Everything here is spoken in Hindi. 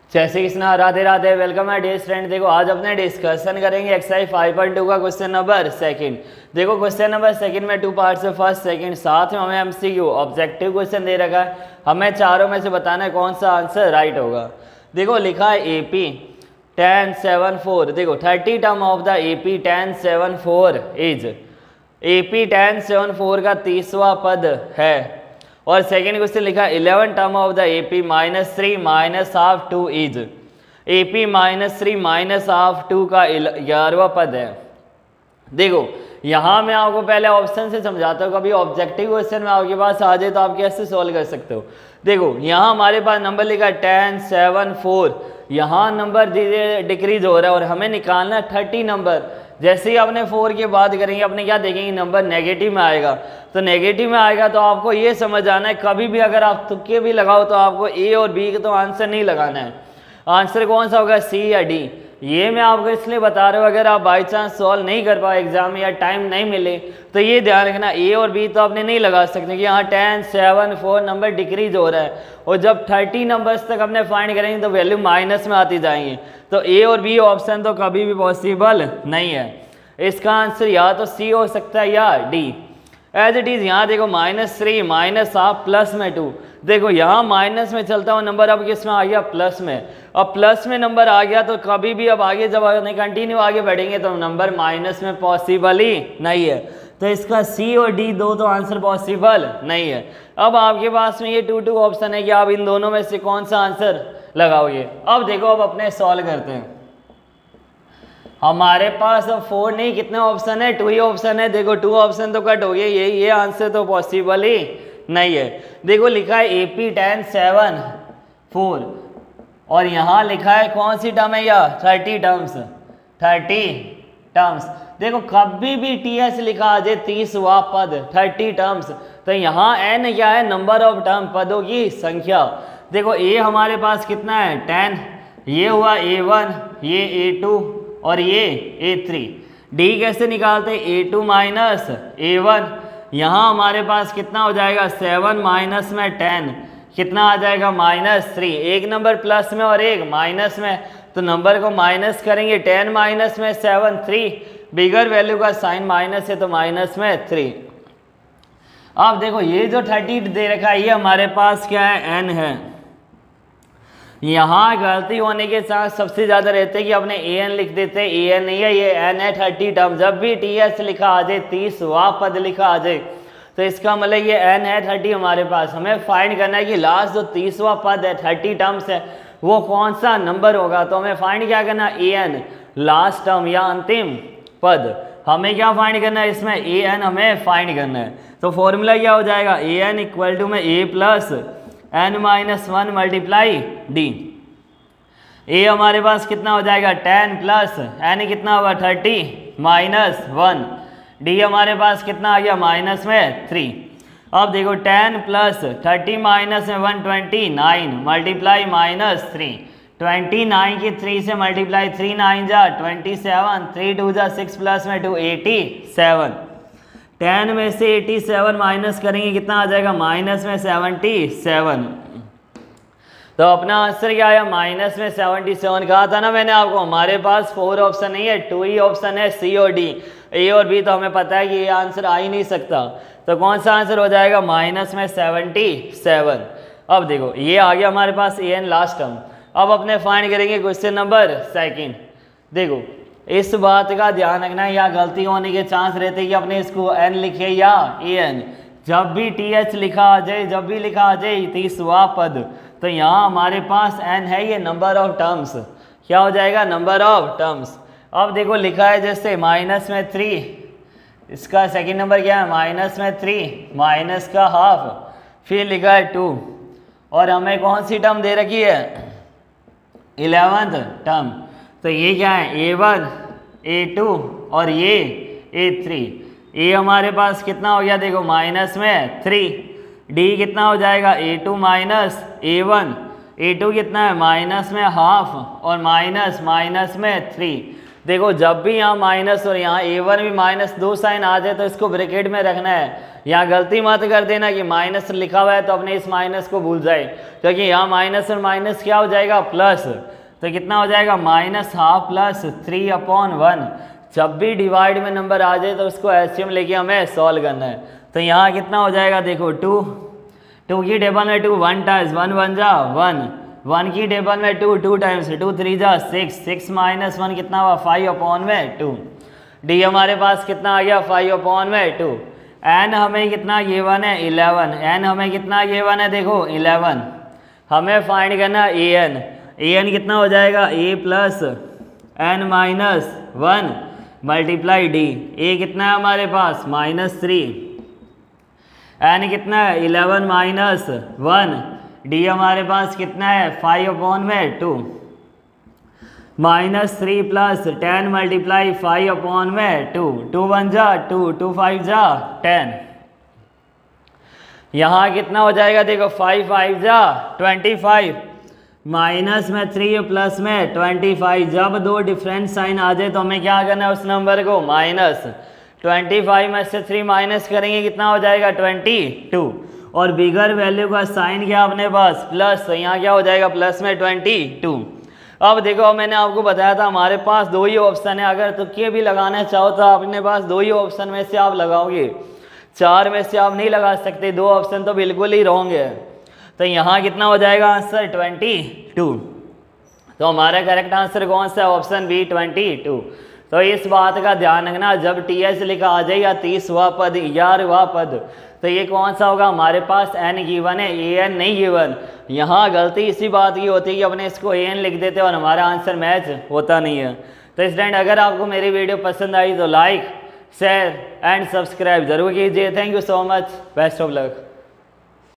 जैसे कृष्णा, राधे राधे, वेलकम है डे स्टूडेंट। देखो आज अपने डिस्कशन करेंगे एक्सरसाइज 5.2 का क्वेश्चन नंबर सेकंड। देखो क्वेश्चन नंबर सेकंड में 2 पार्ट्स है, फर्स्ट सेकंड, साथ में हमें एमसीक्यू ऑब्जेक्टिव क्वेश्चन दे रखा है। हमें चारों में से बताना है कौन सा आंसर राइट होगा। देखो लिखा है AP 1074। देखो 30 term of the AP 1074 is AP 1074 का 30वां पद है। और सेकेंड क्वेश्चन लिखा 11 term of the AP -3 -half 2 is AP -3 -half 2 का 11वां पद है। देखो यहाँ मैं आपको पहले ऑप्शन से समझाता हूँ, कभी ऑब्जेक्टिव क्वेश्चन में आपके पास आ जाए तो आप कैसे सॉल्व कर सकते हो। देखो यहाँ हमारे पास नंबर लिखा है 1074, यहाँ नंबर डिक्रीज हो रहा है और हमें निकालना है 30 नंबर। जैसे ही अपने 4 की बात करेंगे अपने क्या देखेंगे, नंबर नेगेटिव में आएगा। तो नेगेटिव में आएगा तो आपको ये समझ आना है, कभी भी अगर आप तुक्के भी लगाओ तो आपको A और B का तो आंसर नहीं लगाना है। आंसर कौन सा होगा, C या D। ये मैं आपको इसलिए बता रहा हूँ, अगर आप बाई चांस सॉल्व नहीं कर पाए एग्जाम में या टाइम नहीं मिले तो ये ध्यान रखना, A और B तो आपने नहीं लगा सकते कि यहाँ 1074 नंबर डिक्रीज हो रहा है और जब 30 नंबर्स तक अपने फाइंड करेंगे तो वैल्यू माइनस में आती जाएंगी। तो A और B ऑप्शन तो कभी भी पॉसिबल नहीं है। इसका आंसर या तो C हो सकता है या D। एज इट इज़ यहाँ देखो -3 -हाफ प्लस में 2। देखो यहाँ माइनस में चलता हुआ नंबर अब किस में आ गया, प्लस में। अब प्लस में नंबर आ गया तो कभी भी अब आगे जब कंटिन्यू आगे बढ़ेंगे तो नंबर माइनस में पॉसिबल ही नहीं है। तो इसका C और D दो तो आंसर पॉसिबल नहीं है। अब आपके पास में ये 2 ऑप्शन है कि आप इन दोनों में से कौन सा आंसर लगाओगे। अब देखो अब अपने सॉल्व करते हैं। हमारे पास अब 4 नहीं, कितने ऑप्शन है, 2 ही ऑप्शन है। देखो 2 ऑप्शन तो कट हो गए, ये आंसर तो पॉसिबल ही नहीं है। देखो लिखा है AP 1074 और यहाँ लिखा है कौन सी टर्म है, या 30 टर्म्स। देखो कभी भी TS लिखा आ जाए 30वां पद 30 टर्म्स, तो यहाँ N क्या है, नंबर ऑफ टर्म, पदों की संख्या। देखो A हमारे पास कितना है 10, ये हुआ A1, ये A2 और ये A3। D कैसे निकालते हैं, A2 माइनस A1। यहाँ हमारे पास कितना हो जाएगा 7 माइनस में 10 कितना आ जाएगा -3। एक नंबर प्लस में और एक माइनस में, तो नंबर को माइनस करेंगे, 10 माइनस में 7 3, बिगर वैल्यू का साइन माइनस है तो माइनस में 3। अब देखो ये जो 30 दे रखा है ये हमारे पास क्या है, N है। यहाँ गलती होने के साथ सबसे ज़्यादा रहते हैं कि अपने AN लिख देते हैं, AN नहीं है, ये N है 30 टर्म। जब भी TS लिखा आ जाए 30वां पद लिखा आ जाए तो इसका मतलब ये N है 30 हमारे पास। हमें फाइंड करना है कि लास्ट जो 30वां पद है 30 टर्म्स है वो कौन सा नंबर होगा। तो हमें फाइंड क्या करना है, AN लास्ट टर्म या अंतिम पद। हमें क्या फाइंड करना है, इसमें AN हमें फाइंड करना है। तो फॉर्मूला क्या हो जाएगा, AN इक्वल टू में A plus N-1 multiply D। A हमारे पास कितना हो जाएगा 10 प्लस N कितना होगा 30 -1। D हमारे पास कितना आ गया माइनस में 3। अब देखो 10 प्लस 30 माइनस में 1 29 मल्टीप्लाई -3। 29 की 3 से मल्टीप्लाई 3 9 जा 27, 3 2 जा 6 प्लस में 2 87। 10 में से 87 माइनस करेंगे कितना आ जाएगा, माइनस में 77। तो अपना आंसर क्या आया, माइनस में 77। कहा था ना मैंने आपको, हमारे पास 4 ऑप्शन नहीं है, 2 ही ऑप्शन है, C और D। A और B तो हमें पता है कि ये आंसर आ ही नहीं सकता। तो कौन सा आंसर हो जाएगा, माइनस में 77। अब देखो ये आ गया हमारे पास AN लास्ट टर्म। अब अपने फाइंड करेंगे क्वेश्चन नंबर सेकंड। देखो इस बात का ध्यान रखना है, या गलती होने के चांस रहते हैं कि अपने इसको N लिखे या AN। जब भी TH लिखा आ जाए, जब भी लिखा आ जाए 30वां पद, तो यहाँ हमारे पास N है, ये नंबर ऑफ टर्म्स। क्या हो जाएगा, नंबर ऑफ टर्म्स। अब देखो लिखा है जैसे माइनस में 3, इसका सेकंड नंबर क्या है माइनस में 3 माइनस का हाफ, फिर लिखा है 2 और हमें कौन सी टर्म दे रखी है 11th टर्म। तो ये क्या है A1 A2 और ये A3। A हमारे पास कितना हो गया, देखो माइनस में 3। D कितना हो जाएगा A2 माइनस A1। A2 कितना है माइनस में हाफ और माइनस में 3। देखो जब भी यहाँ माइनस और यहाँ A1 भी माइनस 2 साइन आ जाए तो इसको ब्रैकेट में रखना है। यहाँ गलती मत कर देना कि माइनस लिखा हुआ है तो अपने इस माइनस को भूल जाए, क्योंकि यहाँ माइनस और माइनस क्या हो जाएगा प्लस, तो कितना हो जाएगा -½ प्लस 3/1। जब भी डिवाइड में नंबर आ जाए तो उसको एलसीएम लेके हमें सॉल्व करना है। तो यहाँ कितना हो जाएगा देखो 2 की टेबल में 2 1 टाइम्स 1 1 जा 1, 1 की टेबल में 2 टाइम्स 2 3 जा 6 माइनस 1 कितना हुआ 5/2। डी हमारे पास कितना आ गया 5/2। एन हमें कितना गिवन है 11, एन हमें कितना गिवन है देखो 11। हमें फाइंड करना ए एन कितना हो जाएगा a plus n minus 1 multiply d. A कितना है हमारे पास -3, n कितना है 11 माइनस 1, डी हमारे पास कितना है 5/2 -3 प्लस 10 मल्टीप्लाई 5/2, 2 1 जा 2, 2 5 जा 10। यहाँ कितना हो जाएगा देखो 5 5 जा 25, माइनस में 3 प्लस में 25। जब दो डिफरेंट साइन आ जाए तो हमें क्या करना है उस नंबर को माइनस। 25 में से 3 माइनस करेंगे कितना हो जाएगा 22, और बिगर वैल्यू का साइन क्या अपने पास प्लस, तो यहाँ क्या हो जाएगा प्लस में 22। अब देखो मैंने आपको बताया था हमारे पास दो ही ऑप्शन है, अगर तुक्के भी लगाना चाहो तो अपने पास दो ही ऑप्शन में से आप लगाओगे, 4 में से आप नहीं लगा सकते, 2 ऑप्शन तो बिल्कुल ही रॉन्ग है। तो यहाँ कितना हो जाएगा आंसर 22। तो हमारा करेक्ट आंसर कौन सा है ऑप्शन बी 22। तो इस बात का ध्यान रखना जब टीएस लिखा आ जाए या 30वां पद 11वां पद तो ये कौन सा होगा हमारे पास एन गिवन है एन नहीं गिवन। यहाँ गलती इसी बात की होती है कि अपने इसको एन लिख देते और हमारा आंसर मैच होता नहीं है। तो स्टूडेंट अगर आपको मेरी वीडियो पसंद आई तो लाइक शेयर एंड सब्सक्राइब जरूर कीजिए। Thank you so much, best of luck.